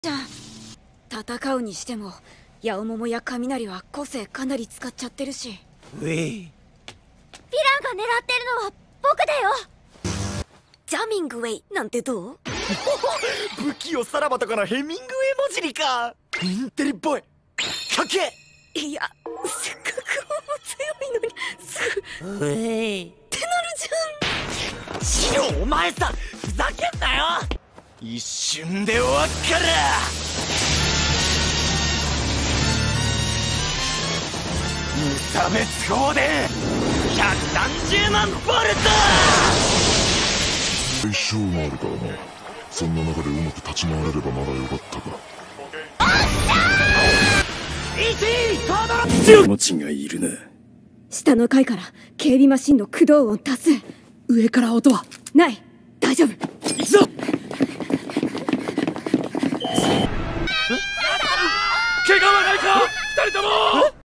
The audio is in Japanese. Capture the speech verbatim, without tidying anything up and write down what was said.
じゃん。戦うにしてもヤオモモや雷は個性かなり使っちゃってるし。 うえ。 ヴィランが狙ってるのは僕だよ。 ジャミングウェイなんてどう？ 不器用さらばとかのヘミングウェイ文字りか。インテリっぽい。かっけえ。 いや、せっかく強いのにすぐうえってなるじシロ、お前さふざけんなよ。一瞬で終わっから無差別砲でひゃくさんじゅうまんボルト。 相性もあるからな。そんな中でうまく立ち回れればまだよかったが。 強い持ちがいるな。 下の階から警備マシンの駆動音多数。 上から音はない。大丈夫。 行くぞ。怪我はないか二人とも。